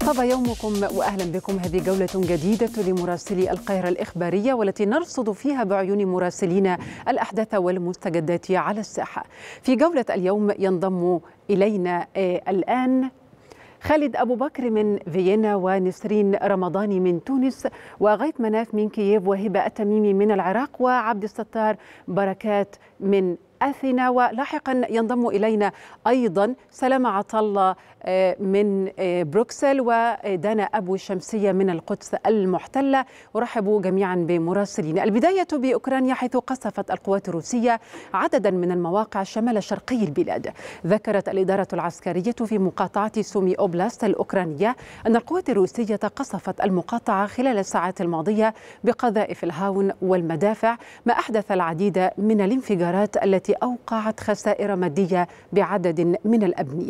طاب يومكم وأهلا بكم. هذه جولة جديدة لمراسلي القاهرة الإخبارية والتي نرصد فيها بعيون مراسلين الأحداث والمستجدات على الساحة. في جولة اليوم ينضم إلينا الآن خالد أبو بكر من فيينا، ونسرين رمضاني من تونس، وغيث مناف من كييف، وهبة التميمي من العراق، وعبد الستار بركات من أثينا. ولاحقا ينضم إلينا أيضا سلامة عطلة من بروكسل، ودانا أبو شمسية من القدس المحتلة. أرحب جميعا بمراسلين. البداية بأوكرانيا، حيث قصفت القوات الروسية عددا من المواقع شمال شرقي البلاد. ذكرت الإدارة العسكرية في مقاطعة سومي أوبلاست الأوكرانية أن القوات الروسية قصفت المقاطعة خلال الساعات الماضية بقذائف الهاون والمدافع، ما أحدث العديد من الانفجارات التي أوقعت خسائر مادية بعدد من الأبنية.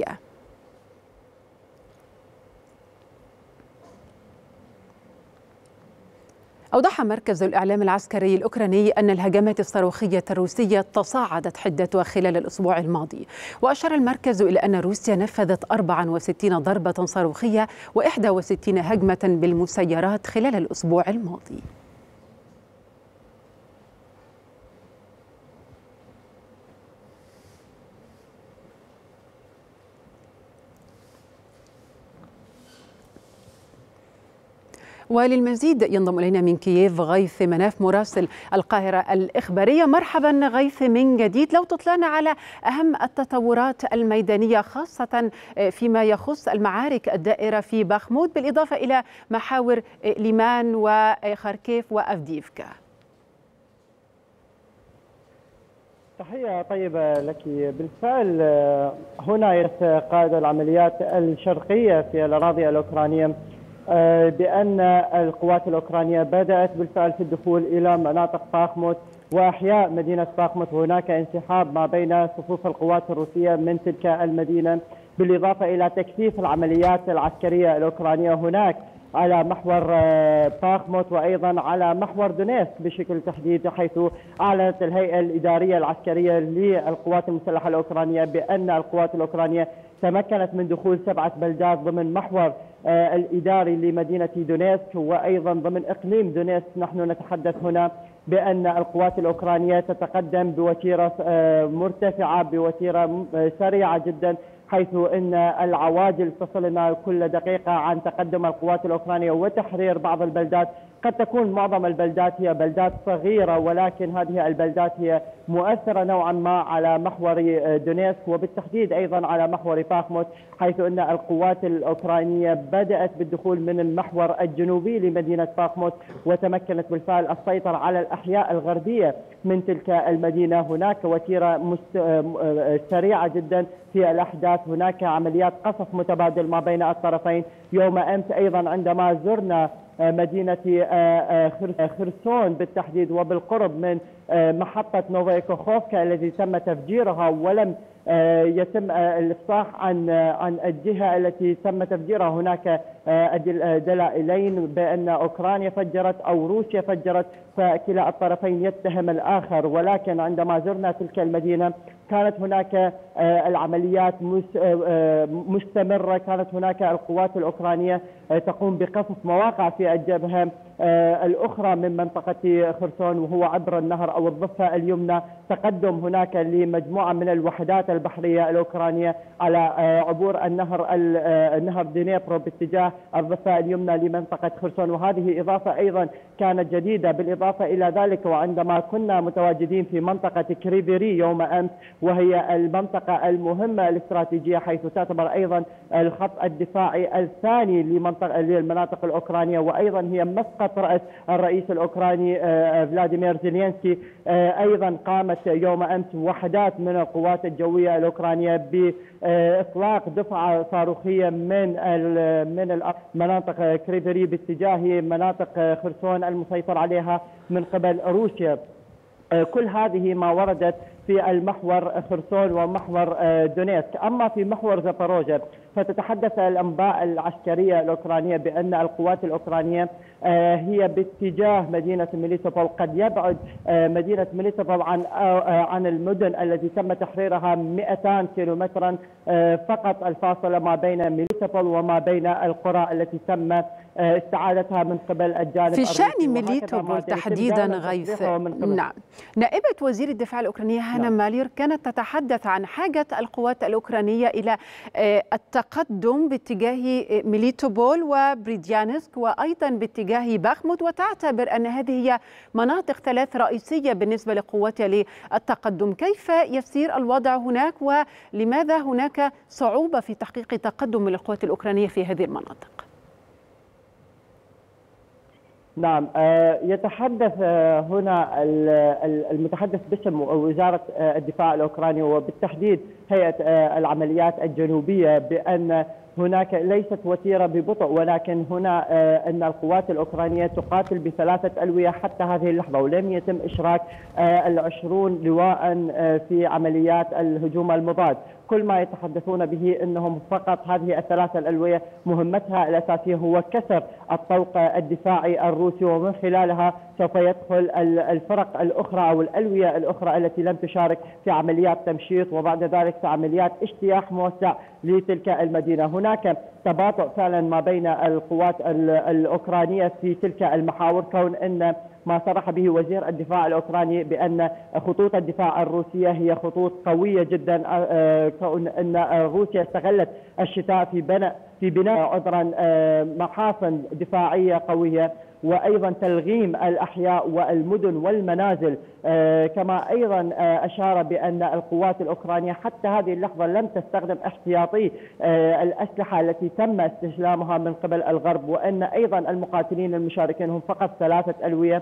أوضح مركز الإعلام العسكري الأوكراني أن الهجمات الصاروخية الروسية تصاعدت حدتها خلال الأسبوع الماضي، وأشار المركز إلى أن روسيا نفذت 64 ضربة صاروخية و61 هجمة بالمسيرات خلال الأسبوع الماضي. وللمزيد ينضم إلينا من كييف غيث مناف مراسل القاهرة الإخبارية. مرحبا غيث من جديد، لو تطلعنا على أهم التطورات الميدانية خاصة فيما يخص المعارك الدائرة في باخموت، بالإضافة إلى محاور ليمان وخاركيف وأفديفكا. تحية طيبة لك. بالفعل هنا قائد العمليات الشرقية في الأراضي الأوكرانية بأن القوات الأوكرانية بدأت بالفعل في الدخول إلى مناطق باخموت وأحياء مدينة باخموت، وهناك انسحاب ما بين صفوف القوات الروسية من تلك المدينة، بالإضافة إلى تكثيف العمليات العسكرية الأوكرانية هناك على محور باخموت وأيضا على محور دونيتسك بشكل تحديد، حيث أعلنت الهيئة الإدارية العسكرية للقوات المسلحة الأوكرانية بأن القوات الأوكرانية تمكنت من دخول 7 بلدات ضمن محور الإداري لمدينة دونيتسك وأيضا ضمن إقليم دونيتسك. نحن نتحدث هنا بأن القوات الأوكرانية تتقدم بوتيرة مرتفعة، بوتيرة سريعة جدا، حيث أن العواجل تصلنا كل دقيقة عن تقدم القوات الأوكرانية وتحرير بعض البلدات. قد تكون معظم البلدات هي بلدات صغيرة، ولكن هذه البلدات هي مؤثرة نوعا ما على محور دونيتسك وبالتحديد أيضا على محور باخموت، حيث أن القوات الأوكرانية بدأت بالدخول من المحور الجنوبي لمدينة باخموت وتمكنت بالفعل السيطرة على الأحياء الغربية من تلك المدينة. هناك وتيرة سريعة جدا في الأحداث، هناك عمليات قصف متبادل ما بين الطرفين. يوم أمس أيضا عندما زرنا مدينة خرسون بالتحديد وبالقرب من محطة نوفايكوخوفكا التي تم تفجيرها ولم يتم الإفصاح عن الجهة التي تم تفجيرها. هناك دلائلين بأن أوكرانيا فجرت أو روسيا فجرت، فكلا الطرفين يتهم الآخر، ولكن عندما زرنا تلك المدينة كانت هناك العمليات مستمرة. كانت هناك القوات الأوكرانية تقوم بقصف مواقع في الجبهة الأخرى من منطقة خرسون وهو عبر النهر أو الضفة اليمنى. تقدم هناك لمجموعة من الوحدات البحرية الأوكرانية على عبور النهر دنيبرو باتجاه الضفة اليمنى لمنطقة خرسون، وهذه إضافة أيضا كانت جديدة. بالإضافة إلى ذلك، وعندما كنا متواجدين في منطقة كريفيري يوم أمس، وهي المنطقة المهمة الاستراتيجية حيث تعتبر أيضا الخط الدفاعي الثاني للمناطق الأوكرانية، وأيضا هي مسقط رأس الرئيس الأوكراني فلاديمير زيلينسكي. أيضا قامت يوم أمس وحدات من القوات الجوية الأوكرانية بإطلاق دفعة صاروخية من مناطق كريفيري باتجاه مناطق خرسون المسيطر عليها من قبل روسيا. كل هذه ما وردت في المحور خرسون ومحور دونيتسك. أما في محور زاباروجيا فتتحدث الأنباء العسكرية الأوكرانية بأن القوات الأوكرانية هي باتجاه مدينة ميليتوبول. قد يبعد مدينة ميليتوبول عن المدن التي تم تحريرها 200 كيلومترا فقط الفاصلة ما بين ميليتوبول وما بين القرى التي تم استعادتها من قبل الجانب في شأن ميليتوبول تحديدا غيث. نعم، نائبة وزير الدفاع الأوكرانية هانا مالير كانت تتحدث عن حاجة القوات الأوكرانية إلى التقدم باتجاه ميليتوبول وبريديانسك وأيضا باتجاه باخموت، وتعتبر أن هذه هي مناطق ثلاث رئيسية بالنسبة لقواتها للتقدم. كيف يسير الوضع هناك ولماذا هناك صعوبة في تحقيق تقدم للقوات الأوكرانية في هذه المناطق؟ نعم، يتحدث هنا المتحدث باسم وزارة الدفاع الأوكراني وبالتحديد هيئة العمليات الجنوبية بأن هناك ليست وتيرة ببطء، ولكن هنا أن القوات الأوكرانية تقاتل بثلاثة ألوية حتى هذه اللحظة، ولم يتم إشراك 20 لواء في عمليات الهجوم المضاد. كل ما يتحدثون به أنهم فقط هذه الثلاثة الألوية مهمتها الأساسية هو كسر الطوق الدفاعي الروسي، ومن خلالها سوف يدخل الفرق الأخرى أو الألوية الأخرى التي لم تشارك في عمليات تمشيط وبعد ذلك في عمليات اجتياح موسع لتلك المدينة. هناك تباطؤ فعلا ما بين القوات الأوكرانية في تلك المحاور، كون أن ما صرح به وزير الدفاع الأوكراني بأن خطوط الدفاع الروسية هي خطوط قوية جدا، كون أن روسيا استغلت الشتاء في بناء محاصن دفاعية قوية، وأيضا تلغيم الأحياء والمدن والمنازل. كما أيضا أشار بأن القوات الأوكرانية حتى هذه اللحظة لم تستخدم احتياطي الأسلحة التي تم استسلامها من قبل الغرب، وأن أيضا المقاتلين المشاركين هم فقط ثلاثة ألوية،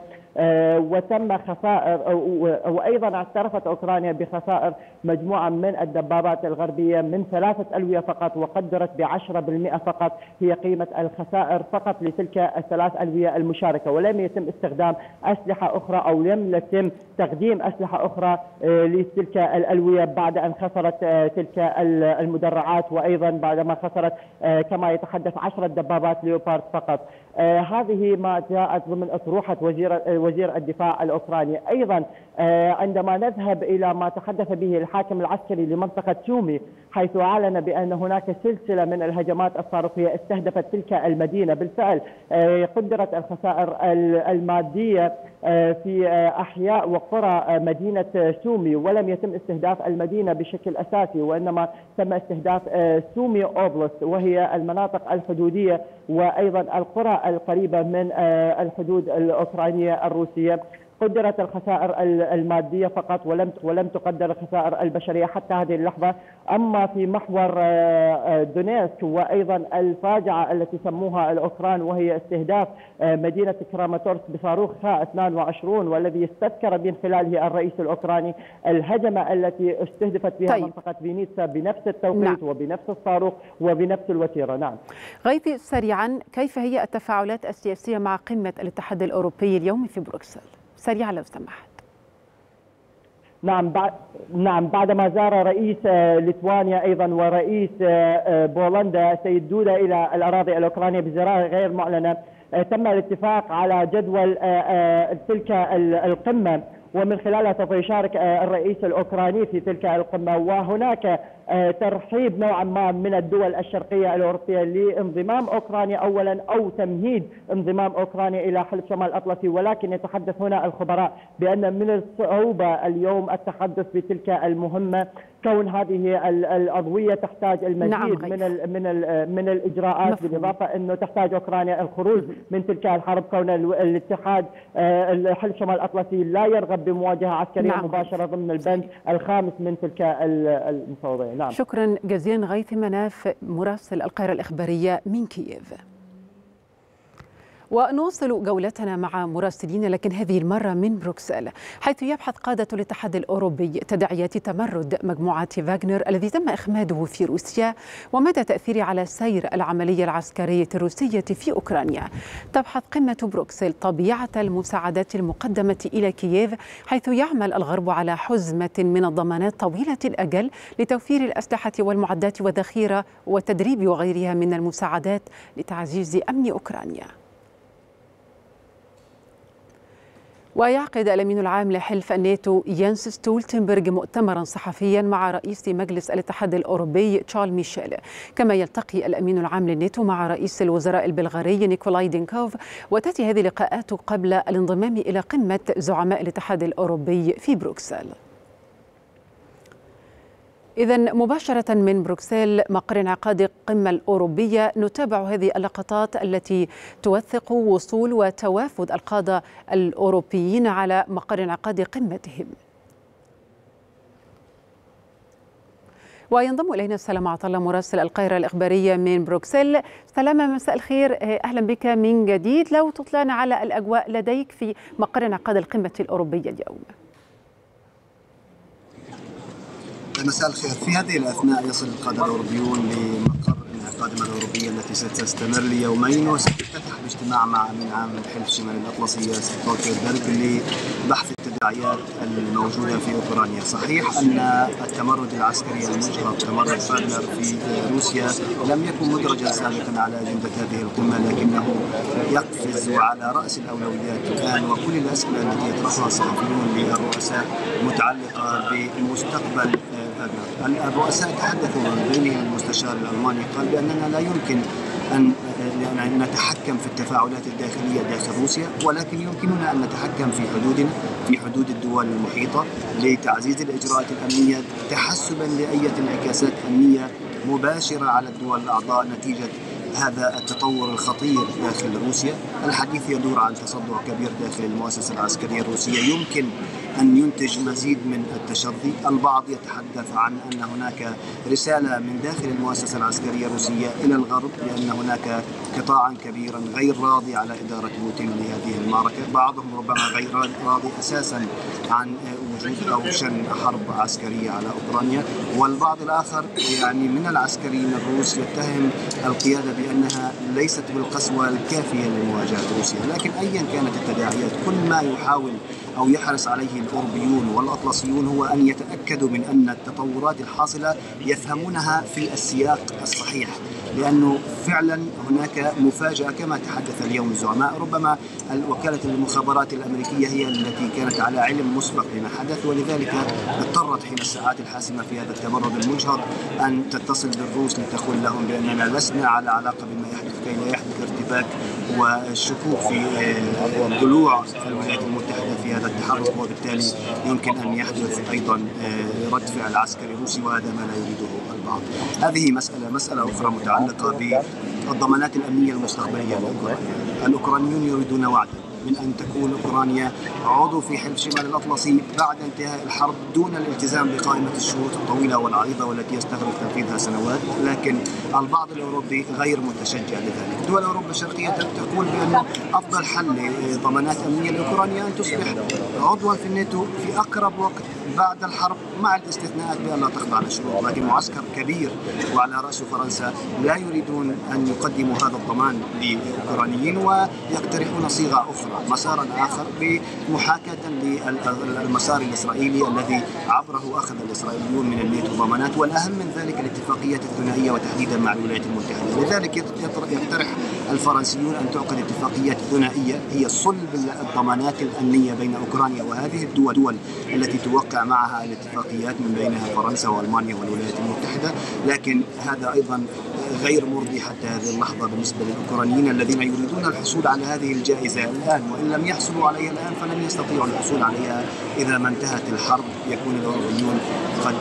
وتم خسائر وأيضا اعترفت أوكرانيا بخسائر مجموعة من الدبابات الغربية من ثلاثة ألوية فقط، وقدرت ب10% فقط هي قيمة الخسائر فقط لتلك الثلاث ألوية المشاركة، ولم يتم استخدام أسلحة أخرى أو لم يتم تقديم أسلحة أخرى لتلك الألوية بعد أن خسرت تلك المدرعات، وأيضا بعدما خسرت كما يتحدث 10 دبابات ليوبارد فقط. هذه ما جاءت ضمن أطروحة وزير الدفاع الأوكراني. أيضا عندما نذهب إلى ما تحدث به الحاكم العسكري لمنطقة سومي، حيث أعلن بأن هناك سلسلة من الهجمات الصاروخية استهدفت تلك المدينة. بالفعل قدرت الخسائر المادية في أحياء وقرى مدينة سومي، ولم يتم استهداف المدينة بشكل أساسي، وإنما تم استهداف سومي أوبلست وهي المناطق الحدودية وأيضا القرى القريبة من الحدود الأوكرانية الروسية. قدرت الخسائر المادية فقط ولم تقدر الخسائر البشرية حتى هذه اللحظة. أما في محور دونيتسك وأيضا الفاجعة التي سموها الأوكران وهي استهداف مدينة كراماتورسك بصاروخ خا-22 والذي استذكر من خلاله الرئيس الأوكراني الهجمة التي استهدفت بها منطقة فينيتسا بنفس التوقيت وبنفس الصاروخ وبنفس الوتيرة. نعم. غيثي، سريعا، كيف هي التفاعلات السياسية مع قمة الاتحاد الأوروبي اليوم في بروكسل؟ سريعا لو سمحت. نعم، بعدما زار رئيس ليتوانيا أيضا ورئيس بولندا السيد دودا إلى الأراضي الأوكرانية بزيارة غير معلنة، تم الاتفاق على جدول تلك القمة، ومن خلالها سوف يشارك الرئيس الأوكراني في تلك القمة. وهناك ترحيب نوعا ما من الدول الشرقية الأوروبية لانضمام أوكرانيا أولا أو تمهيد انضمام أوكرانيا إلى حلف شمال الأطلسي، ولكن يتحدث هنا الخبراء بأن من الصعوبة اليوم التحدث بتلك المهمة، كون هذه الأضوية تحتاج المزيد من الإجراءات، بالإضافة أنه تحتاج أوكرانيا الخروج من تلك الحرب، كون الاتحاد حلف شمال الأطلسي لا يرغب بمواجهة عسكرية مباشرة ضمن البند الخامس من تلك المفاوضات. نعم. شكرا جزيلا غيث مناف، مراسل القاهرة الإخبارية من كييف. ونواصل جولتنا مع مراسلين لكن هذه المرة من بروكسل، حيث يبحث قادة الاتحاد الأوروبي تداعيات تمرد مجموعة فاغنر الذي تم إخماده في روسيا ومدى تأثيره على سير العملية العسكرية الروسية في أوكرانيا. تبحث قمة بروكسل طبيعة المساعدات المقدمة إلى كييف، حيث يعمل الغرب على حزمة من الضمانات طويلة الأجل لتوفير الأسلحة والمعدات والذخيرة والتدريب وغيرها من المساعدات لتعزيز أمن أوكرانيا. ويعقد الأمين العام لحلف الناتو يانس ستولتنبرغ مؤتمرا صحفيا مع رئيس مجلس الاتحاد الأوروبي تشارل ميشيل، كما يلتقي الأمين العام للناتو مع رئيس الوزراء البلغاري نيكولاي دينكوف. وتأتي هذه اللقاءات قبل الانضمام إلى قمة زعماء الاتحاد الأوروبي في بروكسل. إذن مباشرة من بروكسل مقر انعقاد القمة الأوروبية نتابع هذه اللقطات التي توثق وصول وتوافد القادة الأوروبيين على مقر انعقاد قمتهم. وينضم إلينا سلام عطلة مراسل القاهرة الإخبارية من بروكسل. سلامة، مساء الخير، أهلا بك من جديد. لو تطلعنا على الأجواء لديك في مقر انعقاد القمة الأوروبية اليوم. مساء الخير. في هذه الأثناء يصل القادة الأوروبيون لمقر القادمة الأوروبية التي ستستمر ليومين، وستفتتح باجتماع مع أمين عام الحلف الشمالي الأطلسي ستولتنبرغ لبحث التداعيات الموجودة في أوكرانيا. صحيح أن التمرد العسكري المجرى تمرد فاغنر في روسيا لم يكن مدرجا سابقا على أجندة هذه القمة، لكنه يقفز على رأس الأولويات الآن، وكل الأسئلة التي يطرحها الصحفيون للرؤساء متعلقة بمستقبل فاغنر. الرؤساء تحدثوا بينهم المستشار الألماني قال بأننا لا يمكن أن نتحكم في التفاعلات الداخلية داخل روسيا، ولكن يمكننا أن نتحكم في حدودنا، في حدود الدول المحيطة، لتعزيز الإجراءات الأمنية تحسبا لأي انعكاسات أمنية مباشرة على الدول الأعضاء نتيجة هذا التطور الخطير داخل روسيا. الحديث يدور عن تصدع كبير داخل المؤسسة العسكرية الروسية يمكن أن ينتج مزيد من التشظي. البعض يتحدث عن أن هناك رسالة من داخل المؤسسة العسكرية الروسية إلى الغرب بأن هناك قطاعا كبيرا غير راضي على إدارة بوتين لهذه المعركة. بعضهم ربما غير راضي أساسا عن وجود أو شن حرب عسكرية على أوكرانيا، والبعض الآخر من العسكريين الروس يتهم القيادة بأنها ليست بالقسوة الكافية لمواجهة روسيا. لكن أيا كانت التداعيات، كل ما يحاول أو يحرص عليه الأوروبيون والأطلسيون هو أن يتأكدوا من أن التطورات الحاصلة يفهمونها في السياق الصحيح، لأنه فعلا هناك مفاجأة كما تحدث اليوم الزعماء. ربما وكالة المخابرات الأمريكية هي التي كانت على علم مسبق بما حدث، ولذلك اضطرت حين الساعات الحاسمة في هذا التمرد المجهر أن تتصل بالروس لتقول لهم بأننا لسنا على علاقة بما يحدث كي لا يحدث ارتباك والشكوك في ضلوع الولايات المتحدة في هذا التحرك، وبالتالي يمكن أن يحدث أيضا رد فعل عسكري روسي، وهذا ما لا يريده البعض. هذه مسألة أخرى متعلقة بالضمانات الأمنية المستقبلية لأوكرانيا. الأوكرانيون يريدون وعدا من أن تكون أوكرانيا عضو في حلف شمال الأطلسي بعد انتهاء الحرب دون الالتزام بقائمة الشروط الطويلة والعريضة والتي يستغرق تنفيذها سنوات. لكن البعض الأوروبي غير متشجع لذلك. دول أوروبا الشرقية تقول بأن أفضل حل لضمانات أمنية لأوكرانيا أن تصبح عضوا في الناتو في أقرب وقت بعد الحرب، مع الاستثناءات بأن لا تخضع للشروط. لكن معسكر كبير وعلى رأسه فرنسا لا يريدون أن يقدموا هذا الضمان للأوكرانيين، ويقترحون صيغة أخرى، مسارا آخر بمحاكاة للمسار الإسرائيلي الذي عبره أخذ الإسرائيليون من الناتو ضمانات، والأهم من ذلك الاتفاقيات الثنائية وتحديدا مع الولايات المتحدة. لذلك يقترح الفرنسيون أن تعقد اتفاقيات ثنائية هي صلب الضمانات الأمنية بين أوكرانيا وهذه الدول التي توقع معها الاتفاقيات من بينها فرنسا وألمانيا والولايات المتحدة. لكن هذا أيضا غير مرضي حتى هذه اللحظة بالنسبة للأوكرانيين الذين يريدون الحصول على هذه الجائزة الآن، وإن لم يحصلوا عليها الآن فلن يستطيعوا الحصول عليها إذا ما انتهت الحرب. يكون الأوروبيون قد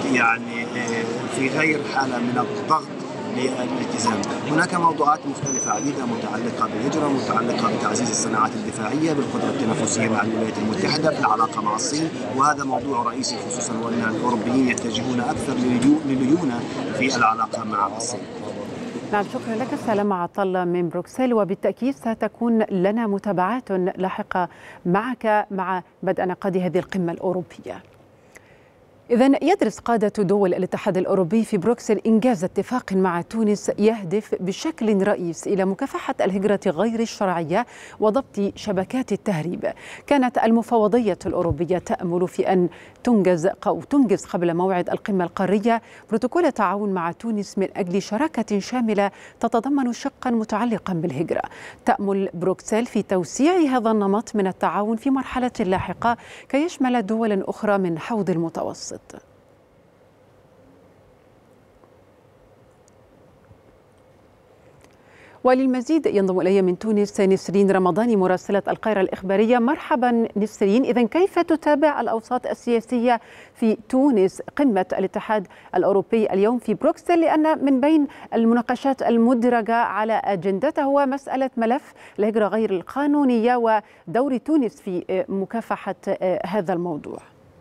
في غير حالة من الضغط للالتزام. هناك موضوعات مختلفة عديدة متعلقة بالهجرة، متعلقة بتعزيز الصناعات الدفاعية، بالقدرة التنافسية مع الولايات المتحدة، بالعلاقة مع الصين، وهذا موضوع رئيسي، خصوصا وأن الأوروبيين يتجهون أكثر لليونة في العلاقة مع الصين. نعم، شكرا لك سلامة عطلة من بروكسل، وبالتأكيد ستكون لنا متابعات لاحقة معك مع بدء انعقاد هذه القمة الأوروبية. إذن يدرس قادة دول الاتحاد الأوروبي في بروكسل إنجاز اتفاق مع تونس يهدف بشكل رئيس إلى مكافحة الهجرة غير الشرعية وضبط شبكات التهريب. كانت المفوضية الأوروبية تأمل في أن تنجز قبل موعد القمة القارية بروتوكول تعاون مع تونس من أجل شراكة شاملة تتضمن شقا متعلقا بالهجرة. تأمل بروكسل في توسيع هذا النمط من التعاون في مرحلة لاحقة كي يشمل دول أخرى من حوض المتوسط. وللمزيد ينضم إلي من تونس نسرين رمضاني مراسلة القاهرة الإخبارية. مرحبا نسرين، إذن كيف تتابع الأوساط السياسية في تونس قمة الاتحاد الأوروبي اليوم في بروكسل، لأن من بين المناقشات المدرجة على أجندته هو مسألة ملف الهجرة غير القانونية ودور تونس في مكافحة هذا الموضوع؟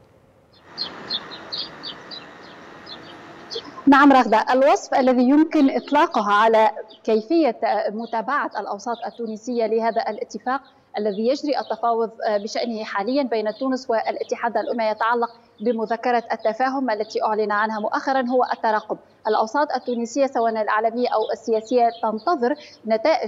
نعم رغدة، الوصف الذي يمكن إطلاقه على كيفية متابعة الأوساط التونسية لهذا الاتفاق الذي يجري التفاوض بشأنه حاليا بين تونس والاتحاد الأوروبي يتعلق بمذكرة التفاهم التي أعلن عنها مؤخرا هو الترقب. الأوساط التونسية سواء الإعلامية أو السياسية تنتظر نتائج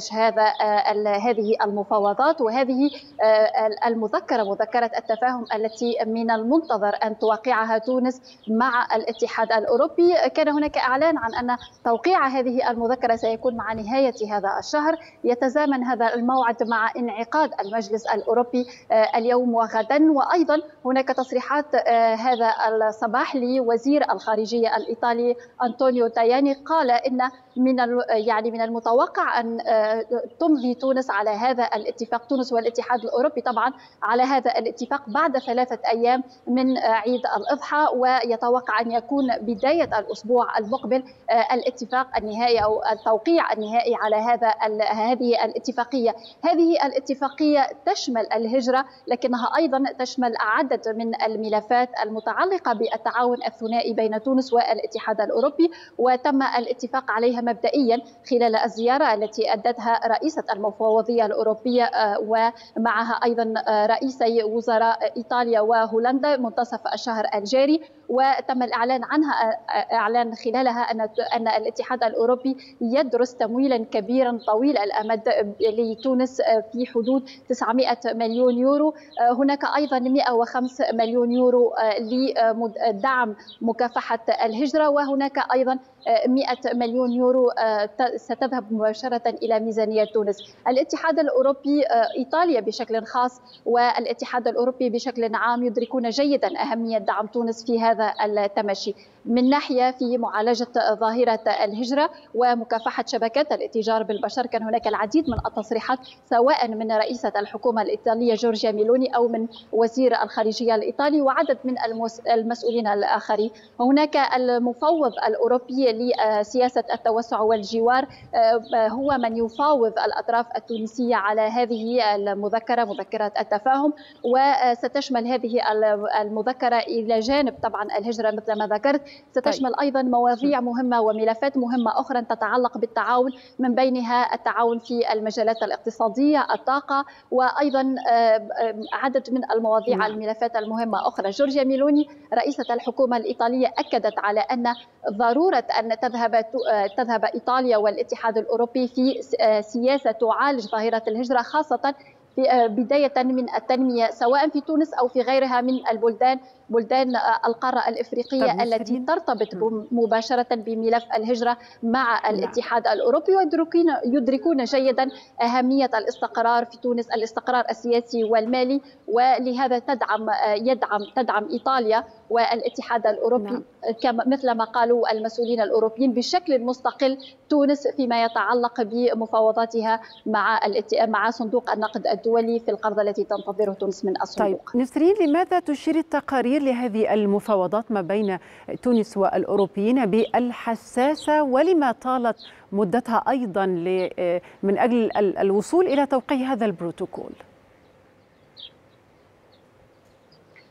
هذه المفاوضات وهذه المذكرة، مذكرة التفاهم التي من المنتظر أن توقعها تونس مع الاتحاد الأوروبي. كان هناك إعلان عن أن توقيع هذه المذكرة سيكون مع نهاية هذا الشهر. يتزامن هذا الموعد مع انعقاد المجلس الأوروبي اليوم وغدا، وأيضا هناك تصريحات هذا الصباح لوزير الخارجية الإيطالي أنطونيو تاياني، قال إن من المتوقع أن تمضي تونس على هذا الاتفاق، تونس والاتحاد الأوروبي طبعا على هذا الاتفاق بعد 3 أيام من عيد الأضحى، ويتوقع أن يكون بداية الأسبوع المقبل الاتفاق النهائي أو التوقيع النهائي على هذه الاتفاقية. هذه الاتفاقية تشمل الهجرة لكنها أيضا تشمل عدد من الملفات المتعلقة بالتعاون الثنائي بين تونس والاتحاد الأوروبي، وتم الاتفاق عليها مبدئيا خلال الزيارة التي أدتها رئيسة المفوضية الأوروبية ومعها أيضا رئيسي وزراء إيطاليا وهولندا منتصف الشهر الجاري، وتم الإعلان عنها خلالها أن الاتحاد الأوروبي يدرس تمويلا كبيرا طويل الأمد لتونس في حدود 900 مليون يورو. هناك أيضا 105 مليون يورو لدعم مكافحة الهجرة، وهناك أيضا 100 مليون يورو ستذهب مباشرة إلى ميزانية تونس. الاتحاد الأوروبي، إيطاليا بشكل خاص والاتحاد الأوروبي بشكل عام يدركون جيدا أهمية دعم تونس في هذا التمشي، من ناحية في معالجة ظاهرة الهجرة ومكافحة شبكات الاتجار بالبشر. كان هناك العديد من التصريحات سواء من رئيسة الحكومة الإيطالية جورجيا ميلوني أو من وزير الخارجية الإيطالي وعدد من المسؤولين الآخرين. هناك المفوض الأوروبي لسياسة التوسع والجوار هو من يفاوض الأطراف التونسية على هذه المذكرة، مذكرة التفاهم، وستشمل هذه المذكرة إلى جانب طبعا الهجرة مثل ما ذكرت ستشمل أيضا مواضيع مهمة وملفات مهمة أخرى تتعلق بالتعاون، من بينها التعاون في المجالات الاقتصادية، الطاقة، وأيضا عدد من المواضيع الملفات المهمة أخرى. جورجيا ميلوني رئيسة الحكومة الإيطالية أكدت على أن ضرورة أن تذهب إيطاليا والاتحاد الأوروبي في سياسة تعالج ظاهرة الهجرة، خاصة بداية من التنمية سواء في تونس أو في غيرها من بلدان القارة الإفريقية التي ترتبط مباشرة بملف الهجرة مع الاتحاد الأوروبي، ويدركون جيدا أهمية الاستقرار في تونس، الاستقرار السياسي والمالي، ولهذا تدعم إيطاليا والاتحاد الأوروبي مثل ما قالوا المسؤولين الأوروبيين بشكل مستقل تونس فيما يتعلق بمفاوضاتها مع صندوق النقد الدولي في القرض التي تنتظره تونس من الصندوق. طيب نسرين، لماذا تشير التقارير لهذه المفاوضات ما بين تونس والأوروبيين بالحساسة، ولما طالت مدتها أيضا من أجل الوصول إلى توقيع هذا البروتوكول؟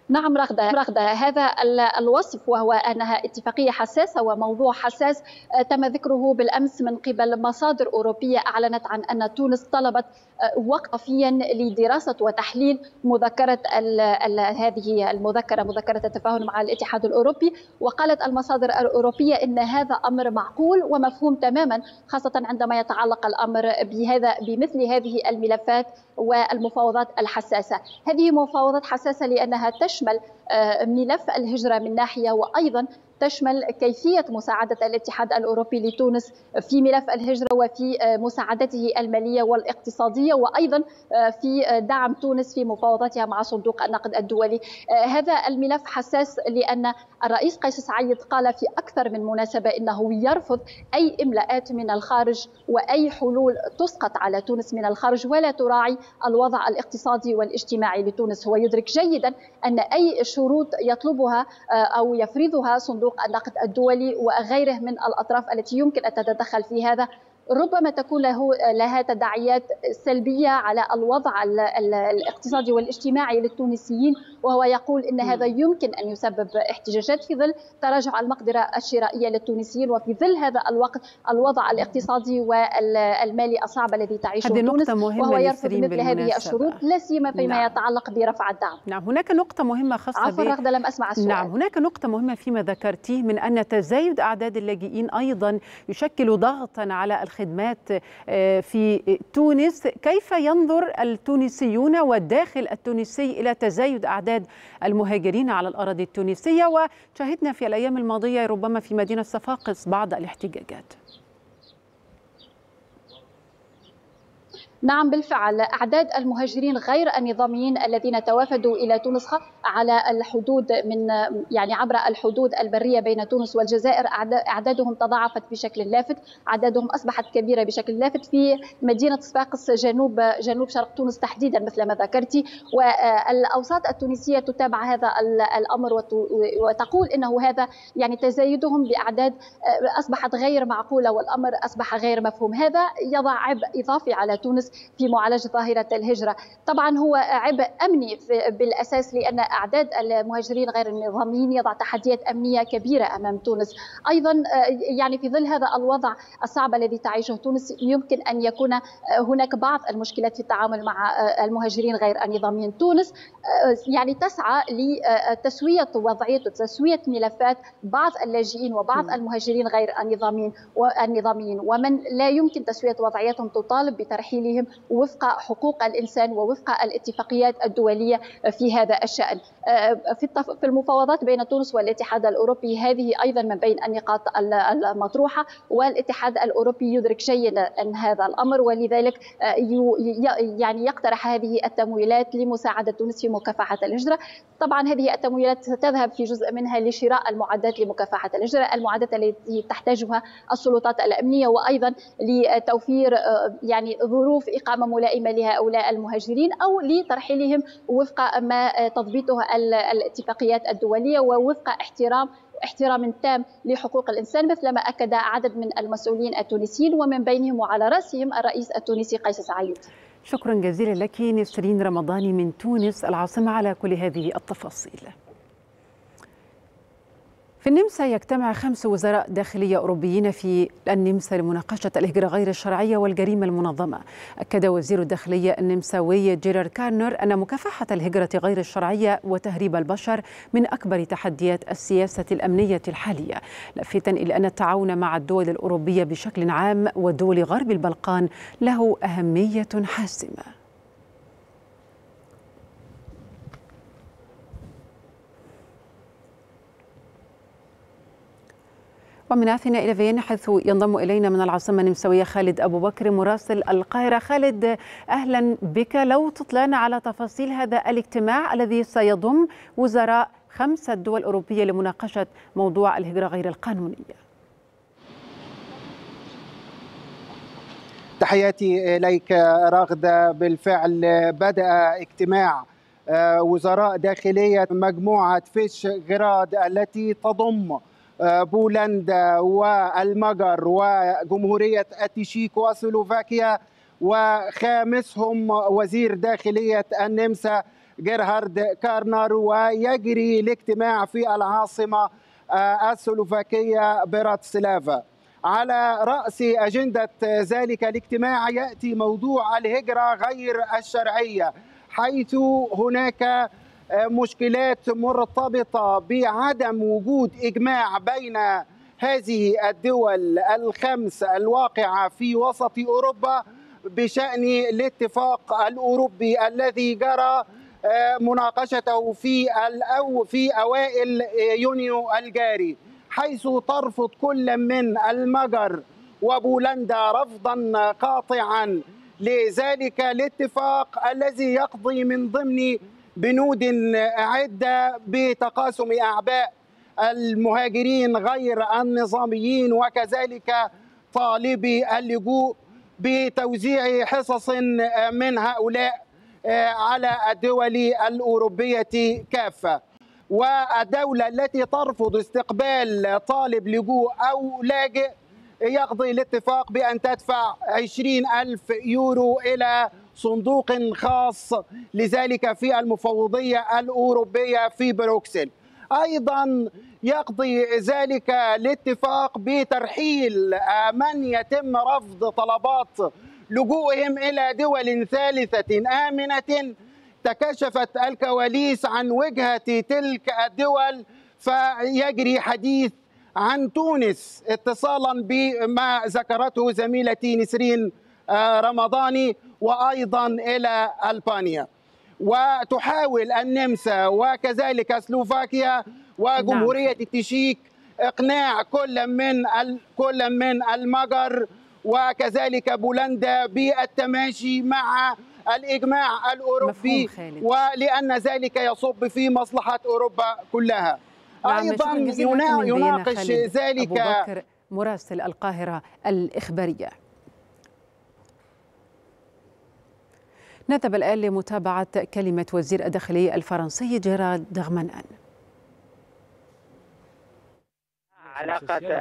نعم رغدة هذا الوصف، وهو أنها اتفاقية حساسة وموضوع حساس تم ذكره بالأمس من قبل مصادر أوروبية أعلنت عن أن تونس طلبت وقفيا لدراسة وتحليل مذكرة هذه المذكرة، مذكرة التفاهم مع الاتحاد الأوروبي. وقالت المصادر الأوروبية أن هذا أمر معقول ومفهوم تماما، خاصة عندما يتعلق الأمر بمثل هذه الملفات والمفاوضات الحساسة. هذه مفاوضات حساسة لأنها تشمل ملف الهجرة من ناحية، وأيضا تشمل كيفية مساعدة الاتحاد الأوروبي لتونس في ملف الهجرة وفي مساعدته المالية والاقتصادية، وأيضا في دعم تونس في مفاوضاتها مع صندوق النقد الدولي. هذا الملف حساس لأن الرئيس قيس سعيد قال في أكثر من مناسبة إنه يرفض أي إملاءات من الخارج وأي حلول تسقط على تونس من الخارج ولا تراعي الوضع الاقتصادي والاجتماعي لتونس. هو يدرك جيدا أن أي شروط يطلبها أو يفرضها صندوق النقد الدولي وغيره من الأطراف التي يمكن أن تتدخل في هذا ربما تكون لها تداعيات سلبية على الوضع الاقتصادي والاجتماعي للتونسيين، وهو يقول إن هذا يمكن أن يسبب احتجاجات في ظل تراجع المقدرة الشرائية للتونسيين، وفي ظل هذا الوقت الوضع الاقتصادي والمالي الصعب الذي تعيشه تونس، وهو يرفض مثل هذه الشروط لا سيما فيما يتعلق برفع الدعم. نعم، هناك نقطة مهمة خاصة عفوا رغدة لم أسمع السؤال. نعم، هناك نقطة مهمة فيما ذكرتيه من أن تزايد أعداد اللاجئين أيضا يشكل ضغطا على الخدمات في تونس. كيف ينظر التونسيون والداخل التونسي إلى تزايد أعداد المهاجرين على الأراضي التونسية؟ وشاهدنا في الأيام الماضية ربما في مدينة صفاقس بعض الاحتجاجات. نعم بالفعل، أعداد المهاجرين غير النظاميين الذين توافدوا إلى تونس على الحدود عبر الحدود البرية بين تونس والجزائر أعدادهم تضاعفت بشكل لافت، أعدادهم أصبحت كبيرة بشكل لافت في مدينة صفاقس جنوب شرق تونس تحديدا مثل ما ذكرتي. والأوساط التونسية تتابع هذا الأمر وتقول إنه هذا تزايدهم بأعداد أصبحت غير معقولة والأمر أصبح غير مفهوم. هذا يضع عبء إضافي على تونس في معالجة ظاهرة الهجرة. طبعا هو عبء أمني بالأساس لأن أعداد المهاجرين غير النظاميين يضع تحديات أمنية كبيرة أمام تونس. أيضا في ظل هذا الوضع الصعب الذي تعيشه تونس يمكن أن يكون هناك بعض المشكلات في التعامل مع المهاجرين غير النظاميين. تونس تسعى لتسوية وضعية وتسوية ملفات بعض اللاجئين وبعض المهاجرين غير النظاميين ومن لا يمكن تسوية وضعيتهم تطالب بترحيلهم وفق حقوق الإنسان ووفق الاتفاقيات الدولية في هذا الشأن. في المفاوضات بين تونس والاتحاد الأوروبي هذه أيضا من بين النقاط المطروحة، والاتحاد الأوروبي يدرك جيدا أن هذا الأمر، ولذلك يقترح هذه التمويلات لمساعدة تونس في مكافحة الهجرة. طبعا هذه التمويلات ستذهب في جزء منها لشراء المعدات لمكافحة الهجرة، المعدات التي تحتاجها السلطات الأمنية، وأيضا لتوفير ظروف إقامة ملائمة لهؤلاء المهاجرين أو لترحيلهم وفق ما تضبطها الاتفاقيات الدولية ووفق احترام تام لحقوق الإنسان مثلما أكد عدد من المسؤولين التونسيين ومن بينهم وعلى رأسهم الرئيس التونسي قيس سعيد. شكرا جزيلا لك نسرين رمضاني من تونس العاصمة على كل هذه التفاصيل. في النمسا يجتمع 5 وزراء داخلية أوروبيين في النمسا لمناقشة الهجرة غير الشرعية والجريمة المنظمة. أكد وزير الداخلية النمساوي جيرار كارنر أن مكافحة الهجرة غير الشرعية وتهريب البشر من أكبر تحديات السياسة الأمنية الحالية، لافتا إلى أن التعاون مع الدول الأوروبية بشكل عام ودول غرب البلقان له أهمية حاسمة. ومن أثينا إلى فيينا حيث ينضم إلينا من العاصمة النمساوية خالد أبو بكر مراسل القاهرة. خالد أهلا بك، لو تطلعنا على تفاصيل هذا الاجتماع الذي سيضم وزراء 5 دول أوروبية لمناقشة موضوع الهجرة غير القانونية. تحياتي إليك راغدة. بالفعل بدأ اجتماع وزراء داخلية مجموعة فيشغراد التي تضم بولندا والمجر وجمهورية التشيك وسلوفاكيا، وخامسهم وزير داخلية النمسا جيرهارد كارنر، ويجري الاجتماع في العاصمة السلوفاكية براتسلافا. على رأس أجندة ذلك الاجتماع يأتي موضوع الهجرة غير الشرعية، حيث هناك مشكلات مرتبطة بعدم وجود إجماع بين هذه الدول الخمس الواقعة في وسط أوروبا بشأن الاتفاق الأوروبي الذي جرى مناقشته في أوائل يونيو الجاري، حيث ترفض كل من المجر وبولندا رفضا قاطعا لذلك الاتفاق الذي يقضي من ضمن بنود عدة بتقاسم أعباء المهاجرين غير النظاميين وكذلك طالبي اللجوء بتوزيع حصص من هؤلاء على الدول الأوروبية كافة. والدولة التي ترفض استقبال طالب لجوء أو لاجئ يقضي الاتفاق بأن تدفع 20,000 يورو إلى صندوق خاص لذلك في المفوضية الأوروبية في بروكسل. أيضا يقضي ذلك الاتفاق بترحيل من يتم رفض طلبات لجوئهم إلى دول ثالثة آمنة. تكشفت الكواليس عن وجهة تلك الدول، فيجري حديث عن تونس اتصالا بما ذكرته زميلتي نسرين رمضاني، وأيضا إلى ألبانيا. وتحاول النمسا وكذلك سلوفاكيا وجمهورية التشيك إقناع كل من المجر وكذلك بولندا بالتماشي مع الإجماع الأوروبي، ولأن ذلك يصب في مصلحة أوروبا كلها. أيضا يناقش ذلك أبو بكر مراسل القاهرة الإخبارية. نذهب الآن لمتابعة كلمة وزير الداخلية الفرنسي جيرالد دارمانان. علاقة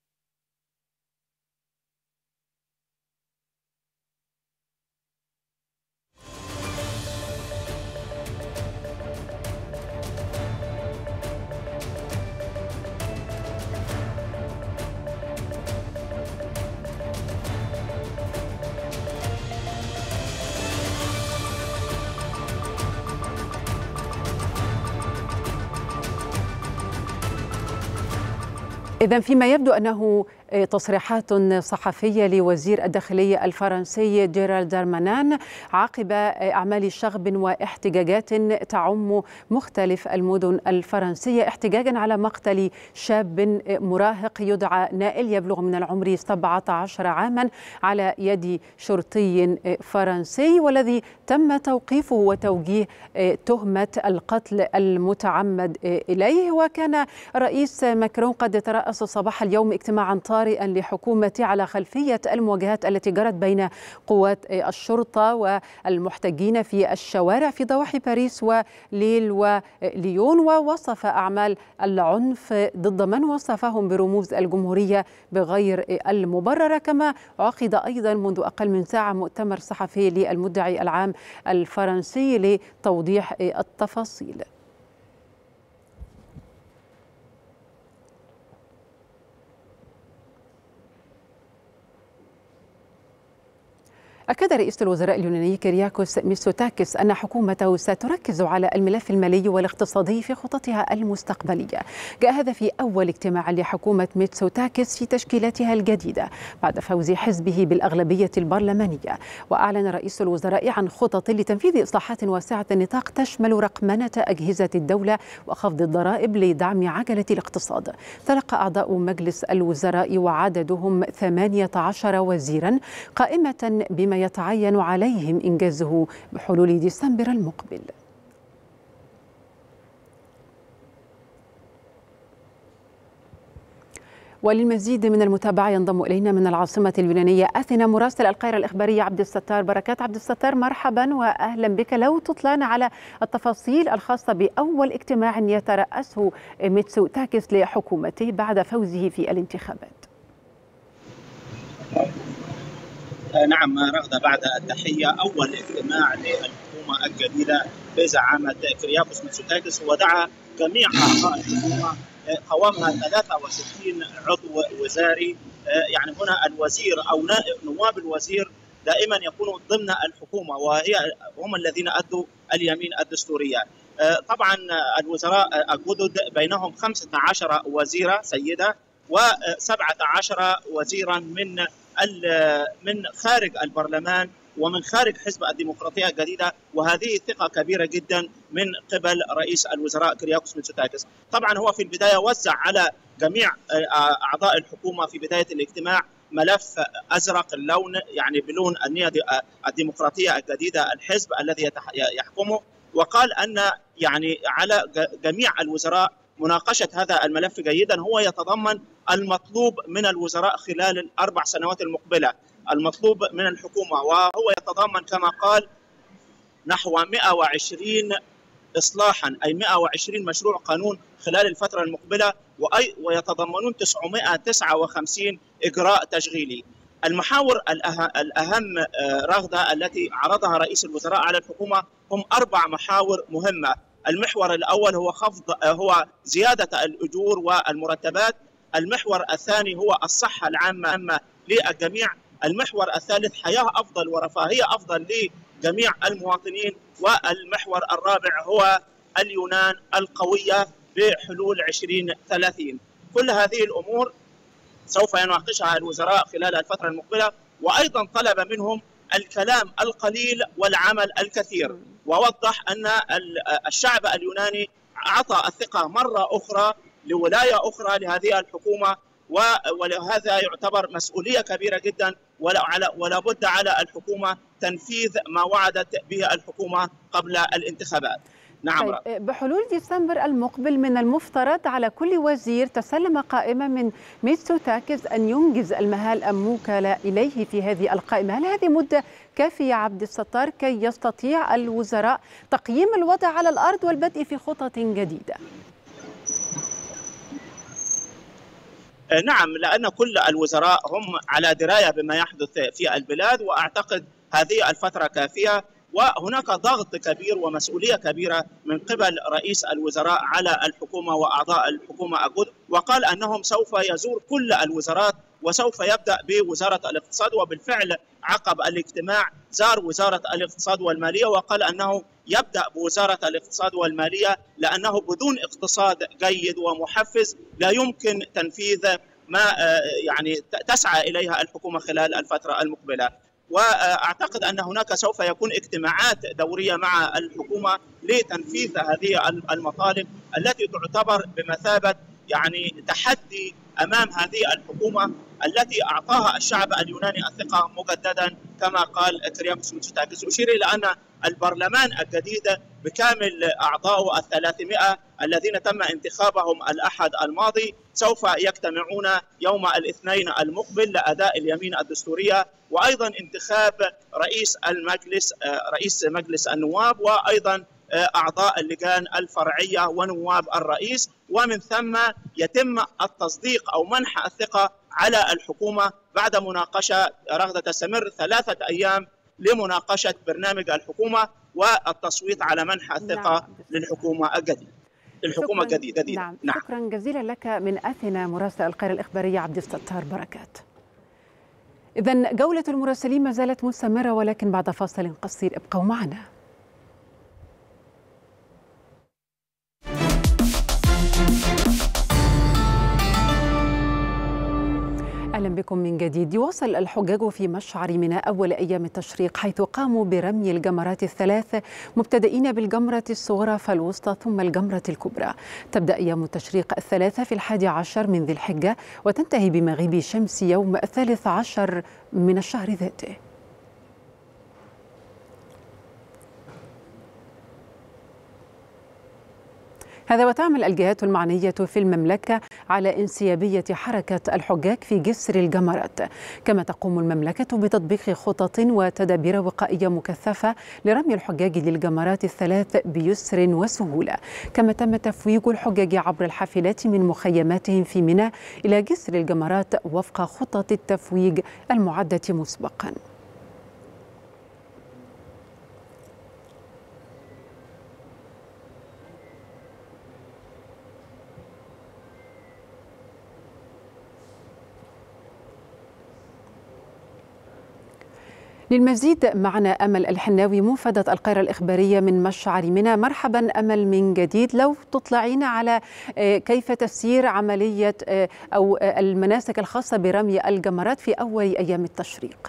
إذن فيما يبدو أنه تصريحات صحفية لوزير الداخلية الفرنسي جيرالد دارمانان عقب أعمال شغب واحتجاجات تعم مختلف المدن الفرنسية، احتجاجا على مقتل شاب مراهق يدعى نائل يبلغ من العمر 17 عاما على يد شرطي فرنسي، والذي تم توقيفه وتوجيه تهمة القتل المتعمد إليه. وكان الرئيس ماكرون قد ترأس صباح اليوم اجتماعا طارئا لحكومته على خلفية المواجهات التي جرت بين قوات الشرطة والمحتجين في الشوارع في ضواحي باريس وليل وليون، ووصف أعمال العنف ضد من وصفهم برموز الجمهورية بغير المبررة. كما عقد أيضا منذ أقل من ساعة مؤتمر صحفي للمدعي العام الفرنسي لتوضيح التفاصيل. أكد رئيس الوزراء اليوناني كيرياكوس ميتسوتاكيس أن حكومته ستركز على الملف المالي والاقتصادي في خططها المستقبلية. جاء هذا في أول اجتماع لحكومة ميتسوتاكيس في تشكيلتها الجديدة بعد فوز حزبه بالأغلبية البرلمانية. وأعلن رئيس الوزراء عن خطط لتنفيذ إصلاحات واسعة النطاق تشمل رقمنة أجهزة الدولة وخفض الضرائب لدعم عجلة الاقتصاد. تلقى أعضاء مجلس الوزراء وعددهم 18 وزيرا قائمة بما يتعين عليهم إنجازه بحلول ديسمبر المقبل. وللمزيد من المتابعة ينضم إلينا من العاصمة اليونانية أثينا مراسل القاهرة الإخبارية عبد الستار بركات. عبد الستار، مرحبا وأهلا بك. لو تطلعنا على التفاصيل الخاصة بأول اجتماع يترأسه ميتسوتاكيس لحكومته بعد فوزه في الانتخابات. نعم رغدة، بعد التحية، أول اجتماع للحكومة الجديدة بزعامة كرياكوس ميتسوتاكيس، ودعا جميع أعضاء الحكومة قوامها 63 عضو وزاري. يعني هنا الوزير أو نواب الوزير دائما يكونوا ضمن الحكومة، هم الذين أدوا اليمين الدستورية. طبعا الوزراء الجدد بينهم 15 وزيرة سيدة و17 وزيرا من خارج البرلمان ومن خارج حزب الديمقراطية الجديدة، وهذه ثقة كبيرة جدا من قبل رئيس الوزراء كرياكوس ميتسوتاكيس. طبعا هو في البداية وزع على جميع أعضاء الحكومة في بداية الاجتماع ملف أزرق اللون، يعني بلون النية الديمقراطية الجديدة الحزب الذي يحكمه، وقال أن يعني على جميع الوزراء مناقشة هذا الملف جيدا. هو يتضمن المطلوب من الوزراء خلال ال4 سنوات المقبلة، المطلوب من الحكومة، وهو يتضمن كما قال نحو 120 إصلاحا، أي 120 مشروع قانون خلال الفترة المقبلة، ويتضمنون 959 إجراء تشغيلي. المحاور الأهم رغدة التي عرضها رئيس الوزراء على الحكومة هم 4 محاور مهمة. المحور الأول هو زيادة الأجور والمرتبات. المحور الثاني هو الصحة العامة للجميع. المحور الثالث حياة أفضل ورفاهية أفضل لجميع المواطنين. والمحور الرابع هو اليونان القوية بحلول 2030. كل هذه الأمور سوف يناقشها الوزراء خلال الفترة المقبلة، وأيضا طلب منهم الكلام القليل والعمل الكثير، ووضح أن الشعب اليوناني أعطى الثقة مرة أخرى لولاية أخرى لهذه الحكومة، ولهذا يعتبر مسؤولية كبيرة جدا، ولا بد على الحكومة تنفيذ ما وعدت به الحكومة قبل الانتخابات. نعم. طيب، بحلول ديسمبر المقبل من المفترض على كل وزير تسلم قائمة من ميتسوتاكيس أن ينجز المهام الموكلة إليه في هذه القائمة. هل هذه مدة كافية عبد الستار كي يستطيع الوزراء تقييم الوضع على الأرض والبدء في خطط جديدة؟ نعم، لأن كل الوزراء هم على دراية بما يحدث في البلاد، وأعتقد هذه الفترة كافية. وهناك ضغط كبير ومسؤولية كبيرة من قبل رئيس الوزراء على الحكومة وأعضاء الحكومة الجدد، وقال أنهم سوف يزور كل الوزارات وسوف يبدأ بوزارة الاقتصاد. وبالفعل عقب الاجتماع زار وزارة الاقتصاد والمالية، وقال أنه يبدأ بوزارة الاقتصاد والمالية لأنه بدون اقتصاد جيد ومحفز لا يمكن تنفيذ ما يعني تسعى إليها الحكومة خلال الفترة المقبلة. وأعتقد أن هناك سوف يكون اجتماعات دورية مع الحكومة لتنفيذ هذه المطالب التي تعتبر بمثابة يعني تحدي أمام هذه الحكومة التي أعطاها الشعب اليوناني الثقة مجددا كما قال كرياكوس ميتسوتاكيس. أشير إلى أن البرلمان الجديد بكامل أعضائه 300 الذين تم انتخابهم الأحد الماضي سوف يجتمعون يوم الاثنين المقبل لأداء اليمين الدستورية، وأيضا انتخاب رئيس مجلس النواب، وأيضا أعضاء اللجان الفرعية ونواب الرئيس. ومن ثم يتم التصديق أو منح الثقة على الحكومة بعد مناقشة رغدة تستمر 3 أيام لمناقشة برنامج الحكومة والتصويت على منح الثقة للحكومة الجديدة. نعم. شكرا جزيلا لك من أثينا مراسل القاهرة الإخبارية عبد الستار بركات. إذن جولة المراسلين ما زالت مستمرة، ولكن بعد فاصل قصير ابقوا معنا. أهلا بكم من جديد. يواصل الحجاج في مشعر ميناء أول أيام التشريق، حيث قاموا برمي الجمرات الثلاث مبتدئين بالجمرة الصغرى فالوسطى ثم الجمرة الكبرى. تبدأ أيام التشريق 11 من ذي الحجة وتنتهي بمغيب الشمس يوم 13 من الشهر ذاته. هذا وتعمل الجهات المعنية في المملكة على انسيابية حركة الحجاج في جسر الجمرات، كما تقوم المملكة بتطبيق خطط وتدابير وقائية مكثفة لرمي الحجاج للجمرات الثلاث بيسر وسهولة. كما تم تفويج الحجاج عبر الحافلات من مخيماتهم في منى إلى جسر الجمرات وفق خطط التفويج المعدة مسبقا. للمزيد معنا أمل الحناوي منفذة القاهرة الإخبارية من مشعر منى. مرحبا أمل من جديد، لو تطلعينا على كيف تسير عملية أو المناسك الخاصة برمي الجمرات في أول أيام التشريق.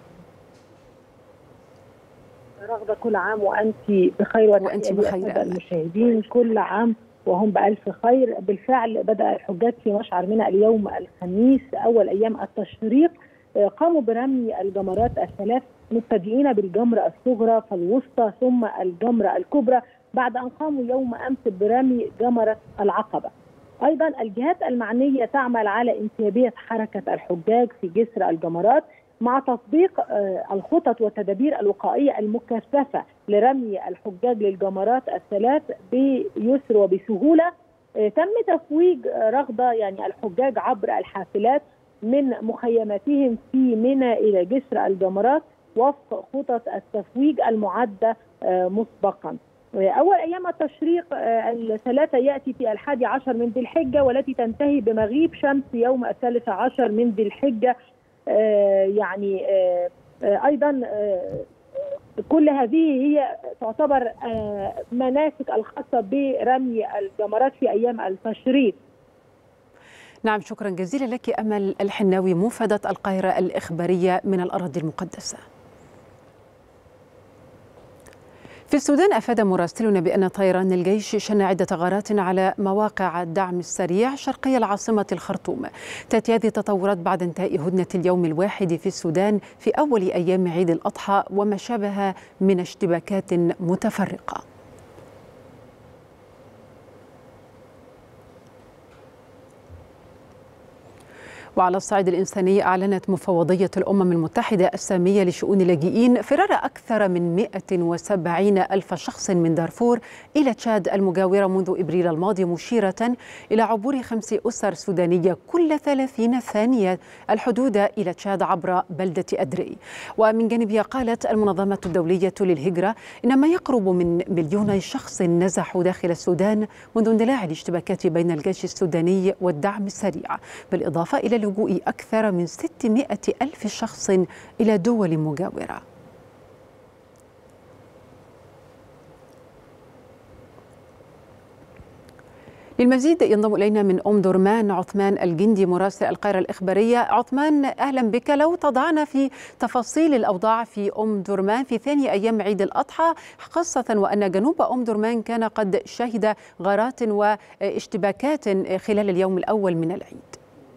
رغدة، كل عام وأنت بخير وأنت بخير. المشاهدين كل عام وهم بألف خير. بالفعل بدأ الحجاج في مشعر منى اليوم الخميس أول أيام التشريق، قاموا برمي الجمرات الثلاث، مبتدئين بالجمرة الصغرى فالوسطى ثم الجمرة الكبرى، بعد أن قاموا يوم أمس برمي جمرة العقبة. أيضا الجهات المعنية تعمل على انسيابية حركة الحجاج في جسر الجمرات مع تطبيق الخطط والتدابير الوقائية المكثفة لرمي الحجاج للجمرات الثلاث بيسر وبسهولة. تم تفويج رغدة يعني الحجاج عبر الحافلات من مخيماتهم في منى إلى جسر الجمرات وفق خطط التفويج المعدة مسبقا. أول أيام التشريق الثلاثة يأتي في 11 من ذي الحجة، والتي تنتهي بمغيب شمس يوم 13 من ذي الحجة. أيضا كل هذه هي تعتبر مناسك الخاصة برمي الجمرات في أيام التشريق. نعم، شكرا جزيلا لك أمل الحناوي منفذة القاهرة الإخبارية من الأراضي المقدسة. في السودان أفاد مراسلنا بأن طيران الجيش شن عدة غارات على مواقع الدعم السريع شرقي العاصمة الخرطوم. تأتي هذه التطورات بعد انتهاء هدنة اليوم الواحد في السودان في أول أيام عيد الأضحى وما شابه من اشتباكات متفرقة. وعلى الصعيد الإنساني أعلنت مفوضية الأمم المتحدة السامية لشؤون اللاجئين فرار أكثر من 170 ألف شخص من دارفور إلى تشاد المجاورة منذ إبريل الماضي، مشيرة إلى عبور 5 أسر سودانية كل 30 ثانية الحدود إلى تشاد عبر بلدة أدري. ومن جانبها قالت المنظمة الدولية للهجرة إن ما يقرب من 1,000,000 شخص نزحوا داخل السودان منذ اندلاع الاشتباكات بين الجيش السوداني والدعم السريع، بالإضافة إلى لجوء أكثر من 600 ألف شخص إلى دول مجاورة. للمزيد ينضم إلينا من أم درمان عثمان الجندي مراسل القاهرة الإخبارية. عثمان، أهلا بك. لو تضعنا في تفاصيل الأوضاع في أم درمان في ثاني أيام عيد الأضحى، خاصة وأن جنوب أم درمان كان قد شهد غارات واشتباكات خلال اليوم الأول من العيد.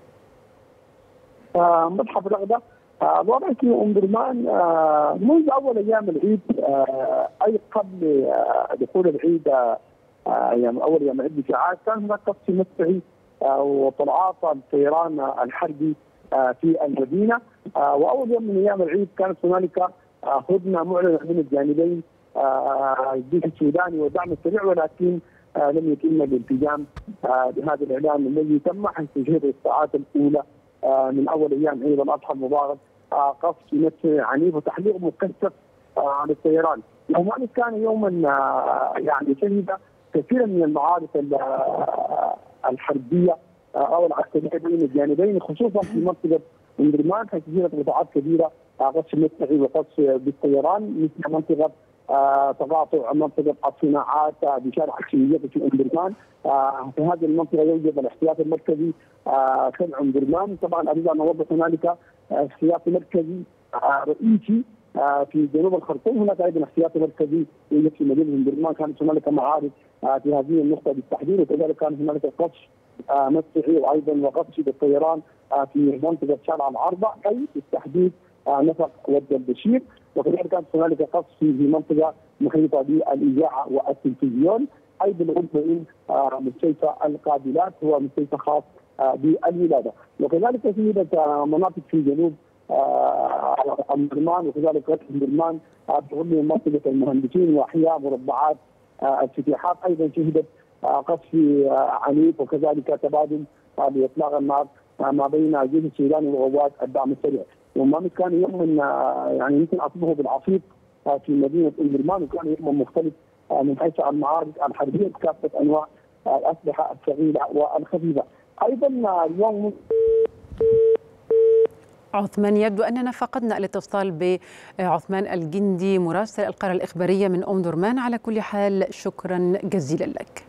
مرحبا رغدة. الوضع في أم درمان منذ أول أيام العيد، أي قبل دخول العيد يعني أول أيام العيد بساعات، كان هناك قصف مدفعي وطلعات الطيران الحربي في المدينة. وأول يوم من أيام العيد كانت هنالك هدنة معلنة من الجانبين، الجيش السوداني والدعم السريع، ولكن لم يتم الالتزام بهذا الإعلان الذي تم حيث شهد الساعات الأولى من اول ايام عيد الاضحى المبارك قصف مدفعي عنيف وتحليق مكثف على الطيران. يومئذ كان يوما يعني شهد كثيرا من المعارك الحربيه او العسكريه بين الجانبين، خصوصا في منطقه ام درمان، حيث شهدت قطاعات كبيره قصف مدفعي وقصف بالطيران، مثل منطقه تقاطع منطقه الصناعات بشارع الشيوعيه في ام درمان. في هذه المنطقه يوجد الاحتياط المركزي خلع ام درمان. طبعا اريد ان اوضح هنالك احتياط مركزي رئيسي في جنوب الخرطوم، هناك ايضا احتياط مركزي يوجد في مدينه ام درمان. كانت هنالك معارك في هذه النقطه بالتحديد، وكذلك كان هنالك قصف مدفعي وايضا وقصف بالطيران في منطقه شارع العرضه، اي بالتحديد نفق ود البشير، وكذلك كانت هنالك قصف في منطقه محيطه بالاذاعه والتلفزيون. ايضا غلب مستشفى القابلات، هو مستشفى خاص بالولاده، وكذلك شهدت مناطق في جنوب ام درمان وكذلك غرب ام درمان تغلب منطقه المهندسين واحياء مربعات افتتاحات، ايضا شهدت قصف عنيف وكذلك تبادل لاطلاق النار ما بين الجيش السوداني وقوات الدعم السريع. وما كان يوم يعني يمكن اصبه بالعصيب في مدينه ام درمان، وكان يوم مختلف من حيث المعارك الحربيه بكافه انواع الاسلحه الثقيله والخفيفه. ايضا اليوم عثمان، يبدو أننا فقدنا الاتصال بعثمان الجندي مراسل القاهرة الإخبارية من أم درمان. على كل حال شكرا جزيلا لك.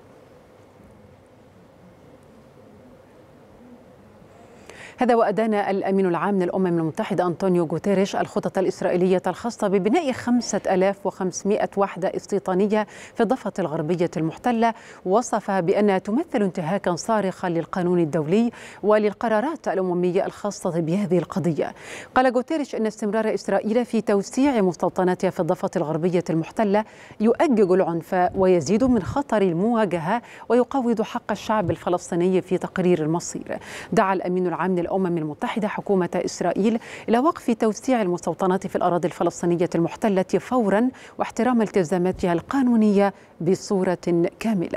هذا وأدان الأمين العام للأمم المتحدة أنطونيو غوتيريش الخطط الإسرائيلية الخاصة ببناء 5500 وحدة استيطانية في الضفة الغربية المحتلة، ووصفها بأنها تمثل انتهاكا صارخا للقانون الدولي وللقرارات الأممية الخاصة بهذه القضية. قال غوتيريش أن استمرار إسرائيل في توسيع مستوطناتها في الضفة الغربية المحتلة يؤجج العنف ويزيد من خطر المواجهة ويقوض حق الشعب الفلسطيني في تقرير المصير. دعا الأمين العام الأمم المتحدة حكومة إسرائيل إلى وقف توسيع المستوطنات في الأراضي الفلسطينية المحتلة فورا واحترام التزاماتها القانونية بصورة كاملة.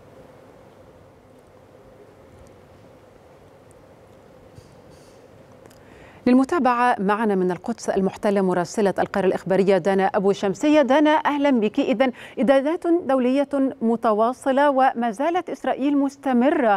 للمتابعة معنا من القدس المحتلة مراسلة القاهرة الإخبارية دانا أبو شمسية. دانا، أهلا بك. إذن إدانات دولية متواصلة وما زالت إسرائيل مستمرة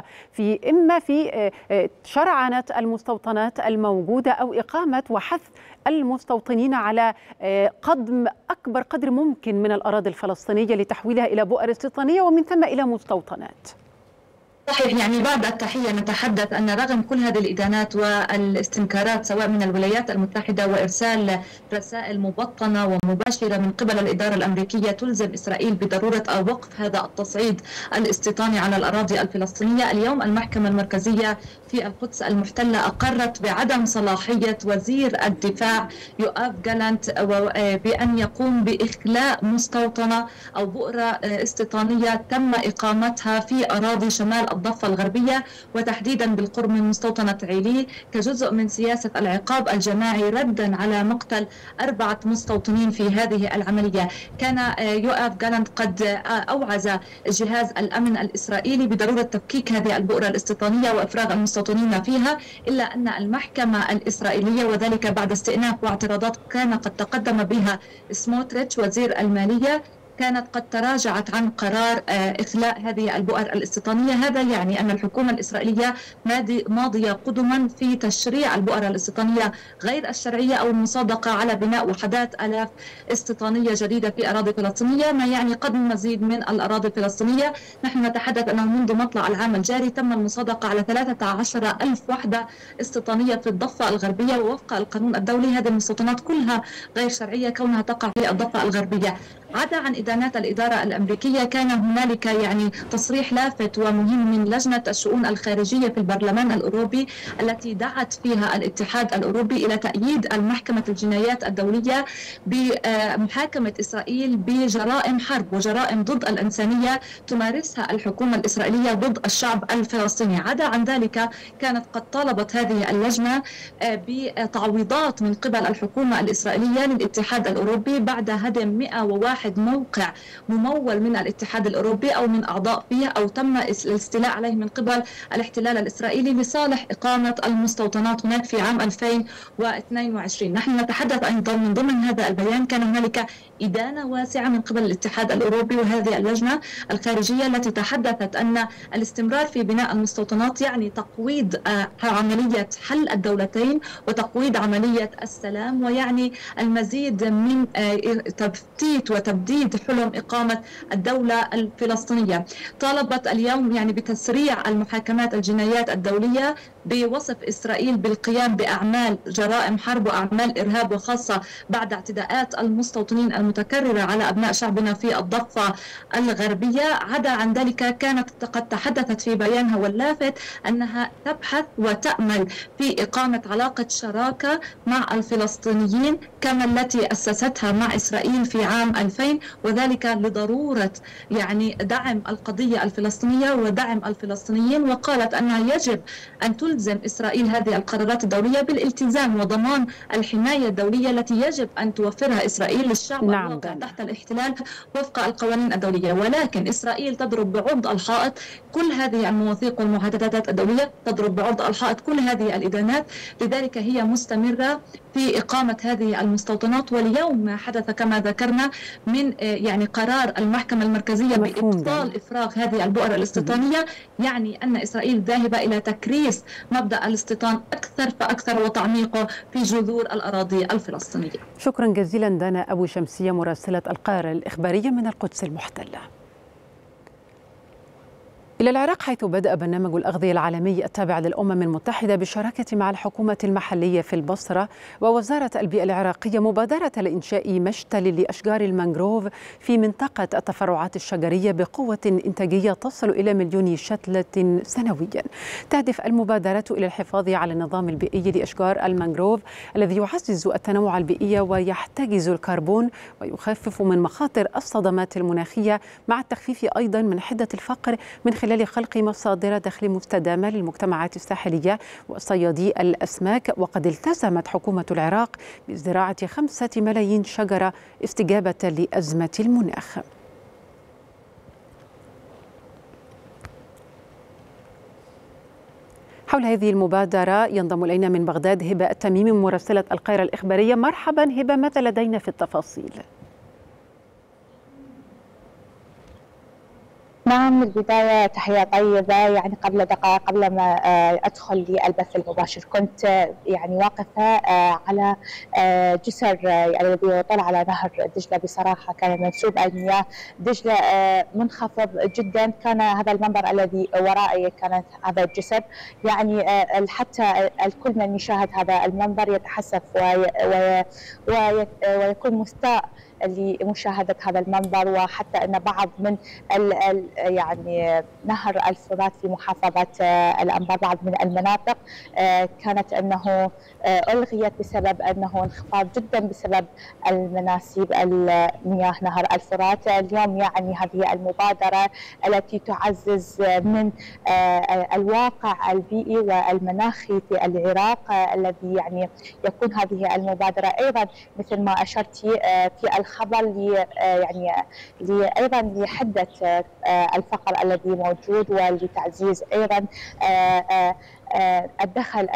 في شرعنة المستوطنات الموجودة أو إقامة وحث المستوطنين على قضم أكبر قدر ممكن من الأراضي الفلسطينية لتحويلها إلى بؤر استيطانية ومن ثم إلى مستوطنات. صحيح، يعني بعد التحية نتحدث أن رغم كل هذه الإدانات والاستنكارات سواء من الولايات المتحدة وإرسال رسائل مبطنة ومباشرة من قبل الإدارة الأمريكية تلزم إسرائيل بضرورة وقف هذا التصعيد الاستيطاني على الأراضي الفلسطينية، اليوم المحكمة المركزية في القدس المحتلة أقرت بعدم صلاحية وزير الدفاع يؤاف جالانت بأن يقوم بإخلاء مستوطنة أو بؤرة استيطانية تم إقامتها في أراضي شمال الضفة الغربية وتحديدا بالقرب من مستوطنة عيلي كجزء من سياسة العقاب الجماعي ردا على مقتل 4 مستوطنين في هذه العملية. كان يؤاف جالانت قد أوعز جهاز الأمن الإسرائيلي بضرورة تفكيك هذه البؤرة الاستيطانية وإفراغ المستوطنين فيها، إلا أن المحكمة الإسرائيلية وذلك بعد استئناف واعتراضات كان قد تقدم بها سموتريتش وزير المالية كانت قد تراجعت عن قرار إخلاء هذه البؤر الاستيطانية. هذا يعني أن الحكومة الإسرائيلية ماضية قدما في تشريع البؤر الاستيطانية غير الشرعية أو المصادقة على بناء وحدات آلاف استيطانية جديدة في أراضي فلسطينية، ما يعني قدم مزيد من الأراضي الفلسطينية. نحن نتحدث أنه منذ مطلع العام الجاري تم المصادقة على 13,000 وحدة استيطانية في الضفة الغربية، ووفق القانون الدولي هذه المستوطنات كلها غير شرعية كونها تقع في الضفة الغربية. عدا عن إدانات الإدارة الأمريكية كان هنالك يعني تصريح لافت ومهم من لجنة الشؤون الخارجية في البرلمان الأوروبي التي دعت فيها الاتحاد الأوروبي إلى تأييد المحكمة الجنايات الدولية بمحاكمة إسرائيل بجرائم حرب وجرائم ضد الإنسانية تمارسها الحكومة الإسرائيلية ضد الشعب الفلسطيني. عدا عن ذلك كانت قد طالبت هذه اللجنة بتعويضات من قبل الحكومة الإسرائيلية للاتحاد الأوروبي بعد هدم 101 موقع ممول من الاتحاد الأوروبي أو من أعضاء فيه أو تم الاستيلاء عليه من قبل الاحتلال الإسرائيلي لصالح إقامة المستوطنات هناك في عام 2022. نحن نتحدث أيضا من ضمن هذا البيان كان هنالك إدانة واسعة من قبل الاتحاد الأوروبي وهذه اللجنة الخارجية التي تحدثت أن الاستمرار في بناء المستوطنات يعني تقويض عملية حل الدولتين وتقويض عملية السلام، ويعني المزيد من تفتيت وتبديد حلم إقامة الدولة الفلسطينية. طالبت اليوم يعني بتسريع المحاكمات الجنايات الدولية بوصف إسرائيل بالقيام بأعمال جرائم حرب وأعمال إرهاب، وخاصة بعد اعتداءات المستوطنين المتكررة على أبناء شعبنا في الضفة الغربية. عدا عن ذلك كانت قد تحدثت في بيانها واللافت أنها تبحث وتأمل في إقامة علاقة شراكة مع الفلسطينيين كما التي أسستها مع إسرائيل في عام 2000، وذلك لضرورة يعني دعم القضية الفلسطينية ودعم الفلسطينيين. وقالت أنها يجب أن تلزم إسرائيل هذه القرارات الدولية بالالتزام وضمان الحماية الدولية التي يجب أن توفرها إسرائيل للشعب الواقع تحت الاحتلال وفق القوانين الدولية. ولكن إسرائيل تضرب بعرض الحائط كل هذه المواثيق والمعاهدات الدولية، تضرب بعرض الحائط كل هذه الإدانات، لذلك هي مستمرة في إقامة هذه المستوطنات. واليوم ما حدث كما ذكرنا من يعني قرار المحكمة المركزية بإبطال إفراغ هذه البؤر الاستيطانية، يعني أن إسرائيل ذاهبة إلى تكريس مبدأ الاستيطان أكثر فأكثر وتعميقه في جذور الأراضي الفلسطينية. شكرا جزيلا دانا أبو شمسية مراسلة القاهرة الإخبارية من القدس المحتلة. إلى العراق، حيث بدأ برنامج الأغذية العالمي التابع للأمم المتحدة بالشراكة مع الحكومة المحلية في البصرة ووزارة البيئة العراقية مبادرة لإنشاء مشتل لأشجار المانغروف في منطقة التفرعات الشجرية بقوة إنتاجية تصل إلى 1,000,000 شتلة سنويا. تهدف المبادرة إلى الحفاظ على النظام البيئي لأشجار المانغروف الذي يعزز التنوع البيئي ويحتجز الكربون ويخفف من مخاطر الصدمات المناخية، مع التخفيف أيضا من حدة الفقر من خلال خلق مصادر دخل مستدامة للمجتمعات الساحلية وصيادي الأسماك. وقد التزمت حكومة العراق بزراعة 5 ملايين شجرة استجابة لأزمة المناخ. حول هذه المبادرة ينضم إلينا من بغداد هبة التميمي مراسلة القاهرة الإخبارية. مرحبا هبة، ماذا لدينا في التفاصيل؟ نعم، البداية تحية طيبة. يعني قبل دقائق قبل ما أدخل للبث المباشر كنت يعني واقفة على جسر الذي يطل على نهر دجلة. بصراحة كان منسوب المياه دجلة منخفض جدا. كان هذا المنبر الذي ورائي كانت هذا الجسر، يعني حتى الكل من يشاهد هذا المنبر يتحسف ويكون مستاء لمشاهدة هذا المنظر. وحتى أن بعض من يعني نهر الفرات في محافظة الأنبار، بعض من المناطق كانت أنه ألغيت بسبب أنه انخفاض جدا بسبب المناسيب المياه نهر الفرات. اليوم يعني هذه المبادرة التي تعزز من الواقع البيئي والمناخي في العراق، الذي يعني يكون هذه المبادرة أيضا مثل ما أشرتي في الخبر يعني أيضا لحدة الفقر الذي موجود ولتعزيز أيضا الدخل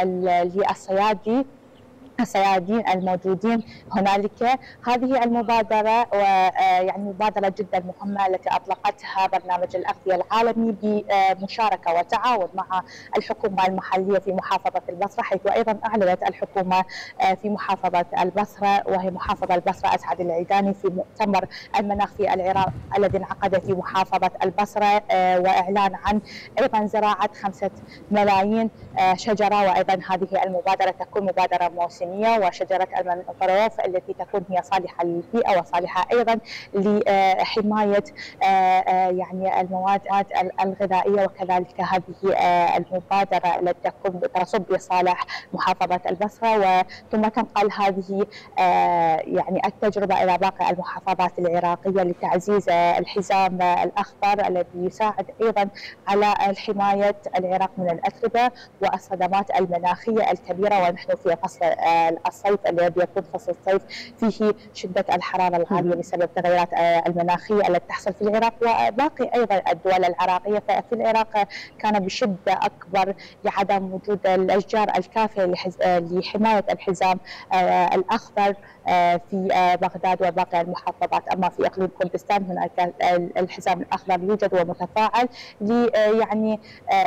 للصيادين الموجودين هنالك. هذه المبادرة ويعني مبادرة جدا مهمة التي أطلقتها برنامج الأغذية العالمي بمشاركة وتعاون مع الحكومة المحلية في محافظة البصرة، حيث أيضا أعلنت الحكومة في محافظة البصرة وهي محافظة البصرة أسعد العيداني في مؤتمر المناخ في العراق الذي انعقد في محافظة البصرة، وإعلان عن أيضا زراعة 5 ملايين شجرة. وأيضا هذه المبادرة تكون مبادرة موسمية، وشجرة المانغروف التي تكون هي صالحة للبيئة وصالحة أيضا لحماية يعني المواد الغذائية. وكذلك هذه المبادرة التي تكون تصب لصالح محافظة البصرة، ثم تنقل هذه يعني التجربة إلى باقي المحافظات العراقية لتعزيز الحزام الأخضر الذي يساعد أيضا على حماية العراق من الأتربة والصدمات المناخية الكبيرة. ونحن في فصل الصيف الذي يكون فصل الصيف فيه شدة الحرارة العالية بسبب التغيرات المناخية التي تحصل في العراق وباقي أيضا الدول العراقية. ففي العراق كان بشدة أكبر لعدم وجود الأشجار الكافية لحماية الحزام الأخضر في بغداد وباقي المحافظات. أما في إقليم كردستان هناك الحزام الأخضر يوجد ومتفاعل يعني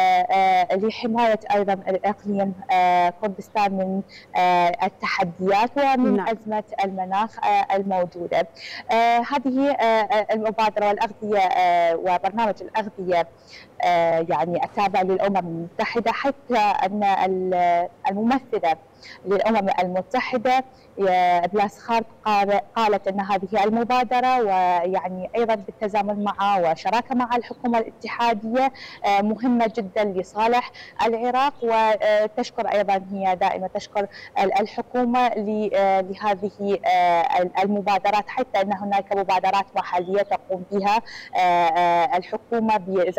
لحماية أيضا الإقليم كردستان من التحديات ومن أزمة المناخ الموجودة. هذه المبادرة والأغذية وبرنامج الأغذية يعني التابع للأمم المتحدة، حتى أن الممثلة للأمم المتحدة بلاس خارك قالت أن هذه المبادرة ويعني أيضا بالتزامن مع وشراكة مع الحكومة الاتحادية مهمة جدا لصالح العراق. وتشكر أيضا هي دائما تشكر الحكومة لهذه المبادرات، حتى أن هناك مبادرات محلية تقوم بها الحكومة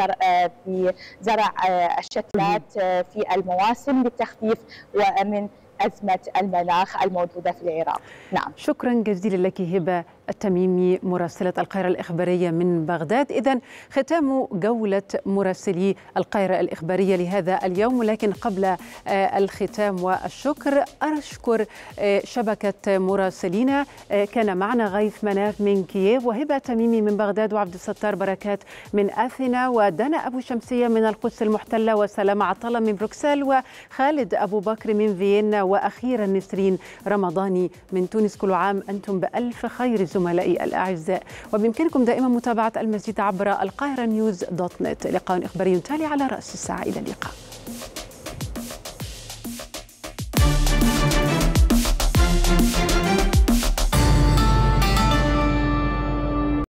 بزرع الشتلات في المواسم للتخفيف ومن أزمة المناخ الموجودة في العراق. نعم. شكرا جزيلا لك هبة التميمي مراسلة القاهرة الإخبارية من بغداد. إذن ختام جولة مراسلي القاهرة الإخبارية لهذا اليوم، ولكن قبل الختام والشكر أشكر شبكة مراسلينا. كان معنا غيث مناف من كييف، وهبة تميمي من بغداد، وعبد الستار بركات من أثينا، ودنا أبو شمسية من القدس المحتلة، وسلامة عطلة من بروكسل، وخالد أبو بكر من فيينا، وأخيرا نسرين رمضاني من تونس. كل عام أنتم بألف خير زملائي الأعزاء، وبإمكانكم دائما متابعة المزيد عبر القاهرة نيوز.net. لقاء إخباري تالي على رأس الساعة. إلى اللقاء.